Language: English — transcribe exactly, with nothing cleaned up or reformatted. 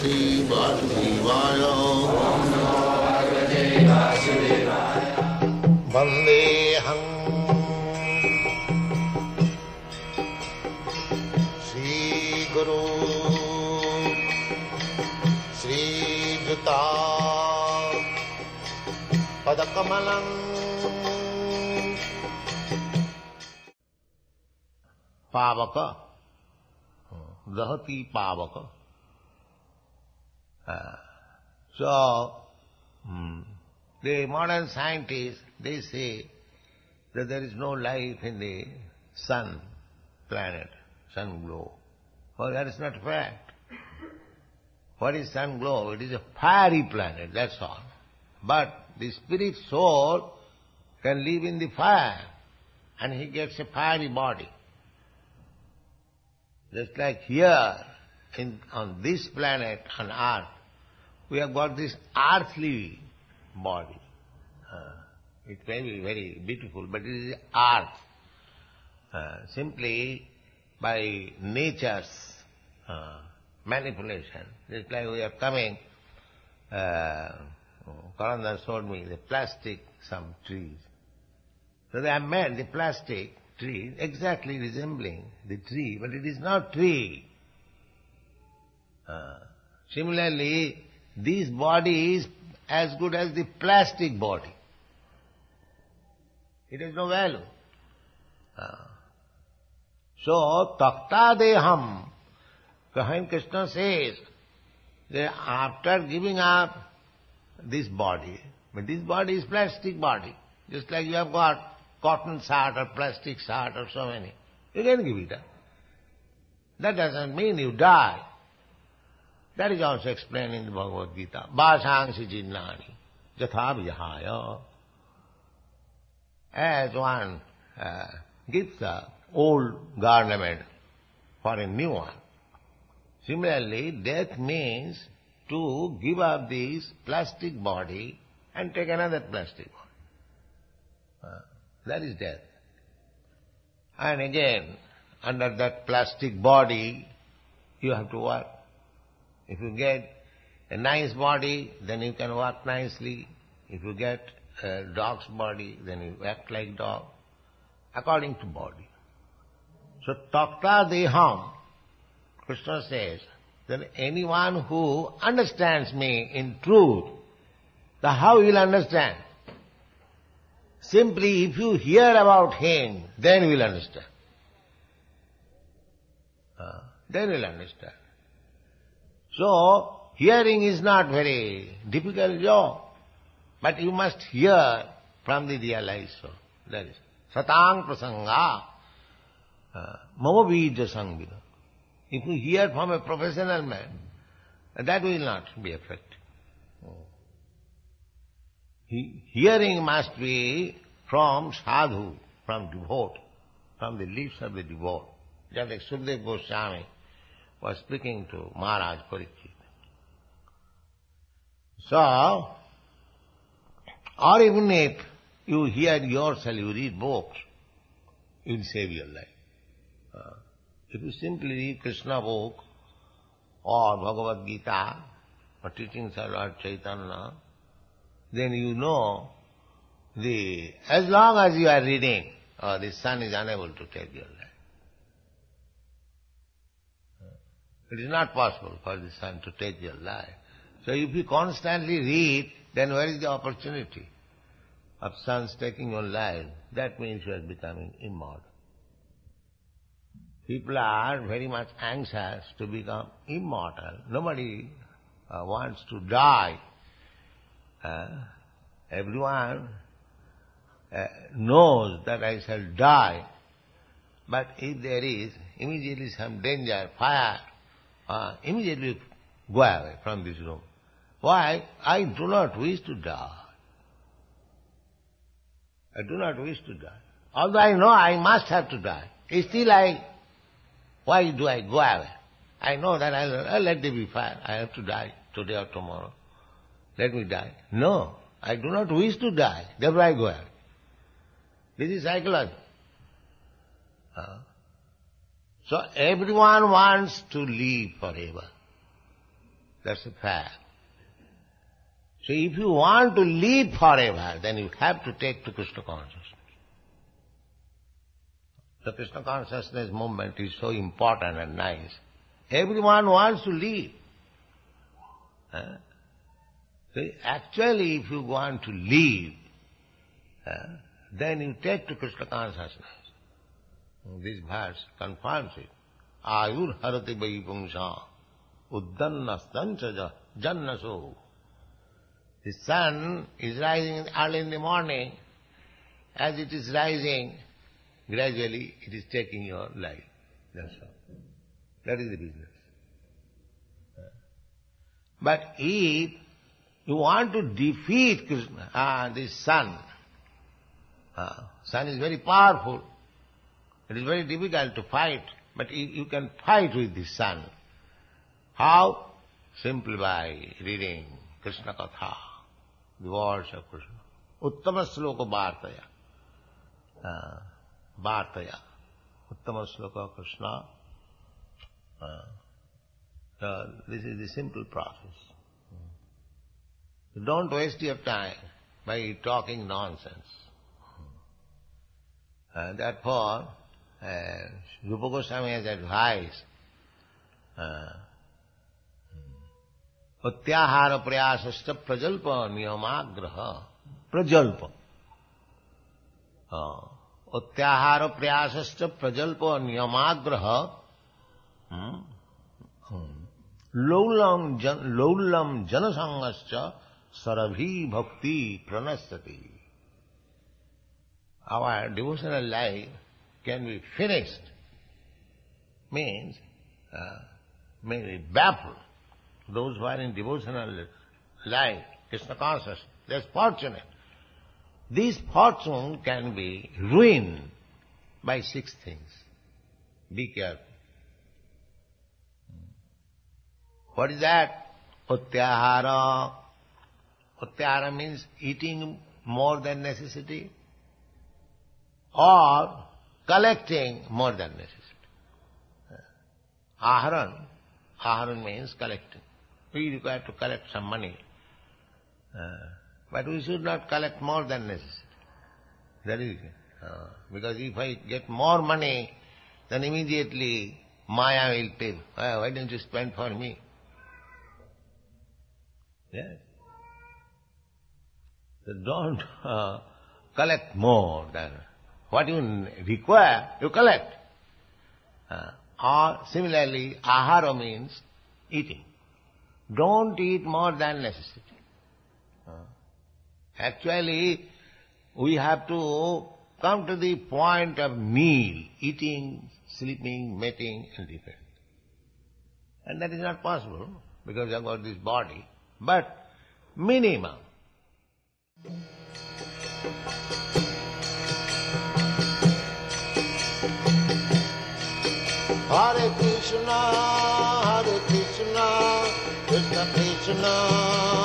Bhagavate Vasudevaya. Om Namo Bhagavate Vasudevaya. Vandeham Sri Guru Sri Juta Padakamalam. Pavaka, Dahati Pavaka. Uh, so, hmm, the modern scientists, they say that there is no life in the sun planet, sun globe. Well, that is not fact. What is sun globe? It is a fiery planet, that's all. But the spirit soul can live in the fire, and he gets a fiery body. Just like here, in, on this planet, on earth, we have got this earthly body. Uh, it may be very beautiful, but it is earth. Uh, simply by nature's uh, manipulation. Just like we are coming, uh, Karanda showed me the plastic, some trees. So they have made the plastic tree exactly resembling the tree, but it is not tree. Uh, similarly, this body is as good as the plastic body. It has no value. Uh, so, takta deham, when Krishna says that after giving up this body, but this body is plastic body, just like you have got cotton shirt or plastic shirt or so many, you can give it up. That doesn't mean you die. That is also explained in the Bhagavad Gita. Bhasangsi jinnani jatha vihaya. As one uh, gives the old garment for a new one. Similarly, death means to give up this plastic body and take another plastic body. Uh, that is death. And again, under that plastic body, you have to work. If you get a nice body, then you can work nicely. If you get a dog's body, then you act like dog, according to body. So, takta deham, Krishna says, that anyone who understands me in truth, then how he will understand? Simply, if you hear about him, then you will understand. Uh, then you will understand. So, hearing is not very difficult job, but you must hear from the realized soul. That is satang prasanga mama bija sangvina. If you hear from a professional man, that will not be effective. He, hearing must be from sadhu, from devote, from the lips of the devote. Just like Sukadeva Goswami was speaking to Maharaj Parikshit. So, or even if you hear yourself, you read books, you will save your life. Uh, if you simply read Krishna book or Bhagavad Gita or teachings of Lord Chaitanya, then you know the as long as you are reading, uh, the sun is unable to take your life. It is not possible for the sun to take your life. So if you constantly read, then where is the opportunity of sun's taking your life? That means you are becoming immortal. People are very much anxious to become immortal. Nobody uh, wants to die. Uh, everyone uh, knows that I shall die. But if there is immediately some danger, fire, uh, immediately go away from this room. Why? I do not wish to die. I do not wish to die. Although I know I must have to die, still I, why do I go away? I know that I'll, I'll let there be fire. I have to die today or tomorrow. Let me die. No, I do not wish to die. Therefore I go away. This is psychology. Uh, so everyone wants to live forever. That's a fact. So if you want to live forever, then you have to take to Krishna consciousness. The Krishna consciousness movement is so important and nice. Everyone wants to live. Huh? So actually, if you want to live, huh, then you take to Krishna consciousness. This verse confirms it. Ayur harati vaipungsha uddannastancha jannaso. The sun is rising early in the morning. As it is rising, gradually it is taking your life. That's all. That is the business. But if you want to defeat Krishna, ah, this sun, ah, sun is very powerful. It is very difficult to fight, but you, you can fight with the sun. How? Simply by reading Krishna Katha, the words of Krishna. Uttama sloka vartaya. Uh, vartaya. Uttama sloka Krishna. Uh, uh, this is the simple process. So don't waste your time by talking nonsense. Uh, therefore, uh, Rupa Goswami has advised uh, Utyahara prayasascha prajalpa niyamagraha. Prajalpa. Uh, Utyahara prayasascha prajalpa niyamagraha. Hmm? Hmm. Laulam jan, laulam janasangascha sarabhi bhakti pranastati. Our devotional life can be finished, means uh, may be baffled. Those who are in devotional life, Krishna consciousness, they are fortunate. This fortune can be ruined by six things. Be careful. What is that? Utyahara. Utyahara means eating more than necessity, or collecting more than necessity. Aharan. Aharan means collecting. We require to collect some money. Uh, but we should not collect more than necessity. That is it. Uh, because if I get more money, then immediately Maya will tell, oh, why don't you spend for me? Yes. So don't uh, collect more than what you require, you collect. Uh, or similarly, ahara means eating. Don't eat more than necessity. Uh, actually, we have to come to the point of meal, eating, sleeping, mating, and different. And that is not possible because we have got this body, but minimum. Hare Krishna, Hare Krishna, Krishna Krishna,